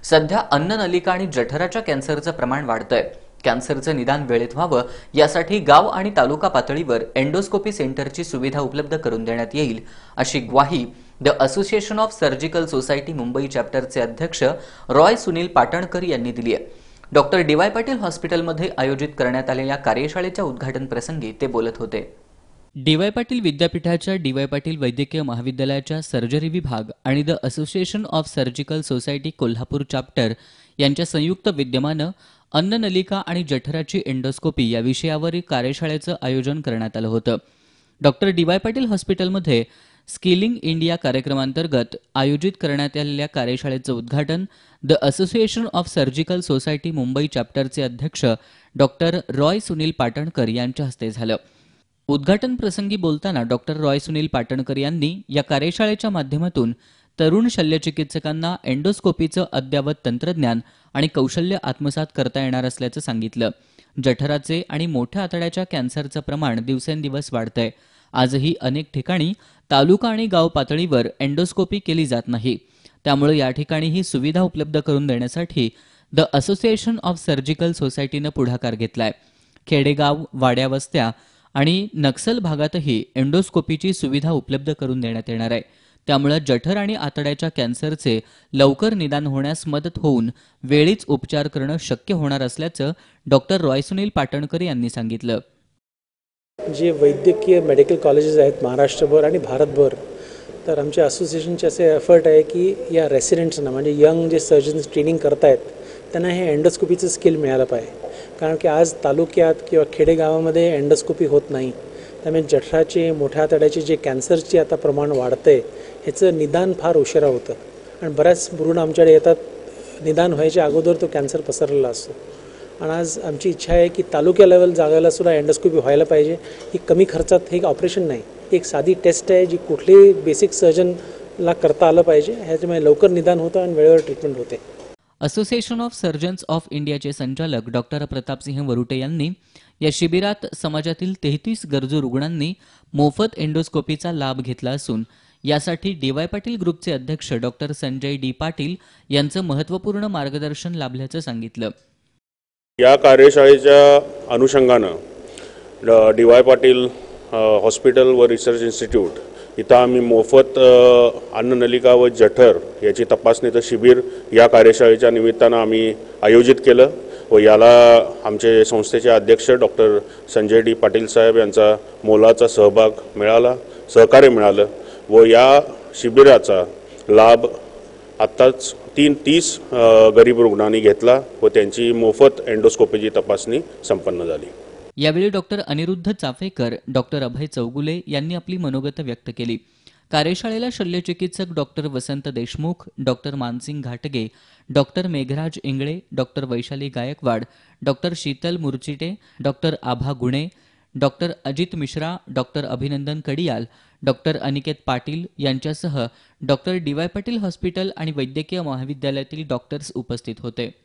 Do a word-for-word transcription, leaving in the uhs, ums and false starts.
सध्या अन्ननलिका आणि जठराच्या कॅन्सरचं प्रमाण वाढतंय। कॅन्सरचं निदान वेळेत व्हावं यासाठी गाव आणि तालुका पातळीवर एंडोस्कोपी सेंटरची सुविधा उपलब्ध करून देण्यात येईल, अशी ग्वाही the association of surgical society Mumbai चॅप्टरचे अध्यक्ष रॉय सुनील पाटणकर यांनी दिली आहे। डॉक्टर डी वाय पाटील हॉस्पिटलमध्ये आयोजित करण्यात आलेल्या कार्यशाळेच्या उद्घाटन प्रसंगी ते बोलत होते। डी वाय पाटील विद्यापीठाच्या डी वाय पाटील वैद्यकीय महाविद्यालयाच्या सर्जरी विभाग आणि the association of surgical society Kolhapur chapter यांच्या संयुक्त विद्यमानं अन्ननलिका आणि जठराची एंडोस्कोपी या विषयावर कार्यशाळेचं आयोजन करण्यात आलं होतं। डॉक्टर डी वाय पाटील हॉस्पिटलमध्ये स्किलिंग इंडिया कार्यक्रमांतर्गत आयोजित करण्यात आलेल्या कार्यशाळेचं उद्घाटन the association of surgical society Mumbai चॅप्टरचे अध्यक्ष डॉक्टर रॉय सुनील पाटणकर यांच्या हस्ते झालं। उद्घाटन प्रसंगी बोलताना डॉक्टर रॉय सुनील पाटणकर यांनी या कार्यशाळेच्या माध्यमातून तरुण शल्यचिकित्सकांना एंडोस्कोपीचं अद्ययावत तंत्रज्ञान आणि कौशल्य आत्मसात करता येणार असल्याचं सांगितलं। जठराचे आणि मोठ्या आतड्याच्या कॅन्सरचं प्रमाण दिवसेंदिवस वाढतंय। आजही अनेक ठिकाणी तालुका आणि गाव पातळीवर एंडोस्कोपी केली जात नाही, त्यामुळे या ठिकाणी ही सुविधा उपलब्ध करून देण्यासाठी द असोसिएशन ऑफ सर्जिकल सोसायटीनं पुढाकार घेतलाय। खेडेगाव, वाड्या वस्त्या आणि नक्सल भागातही एंडोस्कोपीची सुविधा उपलब्ध करून देण्यात येणार आहे। त्यामुळे जठर आणि आतड्याच्या कॅन्सरचे लवकर निदान होण्यास मदत होऊन वेळीच उपचार करणं शक्य होणार असल्याचं डॉक्टर रॉय सुनील पाटणकर यांनी सांगितलं। जे वैद्यकीय मेडिकल कॉलेजेस आहेत महाराष्ट्रभर आणि भारतभर, तर आमच्या असोसिएशनचे असे एफर्ट आहे की या रेसिडेंट्सना म्हणजे यंग जे सर्जन्स ट्रेनिंग करतायत त्यांना हे एंडोस्कोपीचं स्किल मिळालं पाहिजे। कारण की आज तालुक्यात किंवा खेडेगावामध्ये एंडोस्कोपी होत नाही, त्यामुळे जठराचे, मोठ्या आतड्याचे जे कॅन्सरचे आता प्रमाण वाढतंय ह्याचं निदान फार उशिरा होतं आणि बऱ्याच रुग्ण आमच्याकडे येतात, निदान व्हायच्या अगोदर तो कॅन्सर पसरलेला असतो। आणि आज आमची इच्छा आहे की तालुक्या लेवल जागायला सुद्धा एंडोस्कोपी व्हायला पाहिजे। ही कमी खर्चात हे एक ऑपरेशन नाही, एक साधी टेस्ट आहे जी कुठल्याही बेसिक सर्जनला करता आलं पाहिजे। ह्याच्यामुळे लवकर निदान होतं आणि वेळेवर ट्रीटमेंट होते। असोसिएशन ऑफ सर्जन्स ऑफ इंडियाचे संचालक डॉक्टर प्रतापसिंह वरुटे यांनी या शिबिरात समाजातील तेहतीस गरजू रुग्णांनी मोफत एंडोस्कोपीचा लाभ घेतला असून यासाठी डी वाय पाटील ग्रुपचे अध्यक्ष डॉक्टर संजय डी पाटील यांचं महत्त्वपूर्ण मार्गदर्शन लाभल्याचं सांगितलं। या कार्यशाळेच्या अनुषंगानं डी वाय पाटील हॉस्पिटल व रिसर्च इन्स्टिट्यूट इथं आम्ही मोफत अन्ननलिका व जठर याची तपासणीचं शिबिर या कार्यशाळेच्या निमित्तानं आम्ही आयोजित केलं व याला आमचे संस्थेचे अध्यक्ष डॉक्टर संजय डी पाटील साहेब यांचा मोलाचा सहभाग मिळाला, सहकार्य मिळालं व या शिबिराचा लाभ आत्ताच तीन तीस गरीब रुग्णांनी घेतला व त्यांची मोफत एंडोस्कोपीची तपासणी संपन्न झाली। यावेळी डॉक्टर अनिरुद्ध चाफेकर, डॉक्टर अभय चौगुले यांनी आपली मनोगत व्यक्त केली। कार्यशाळेला शल्यचिकित्सक डॉक्टर वसंत देशमुख, डॉक्टर मानसिंग घाटगे, doctor Meghraj Ingale, doctor Vaishali Gaikwad, doctor Sheetal Murchite, doctor Abha Gune, doctor Ajit Mishra, doctor अभिनंदन कडियाल, डॉक्टर अनिकेत पाटील यांच्यासह doctor D Y Patil hospital आणि वैद्यकीय महाविद्यालयातील डॉक्टर्स उपस्थित होते।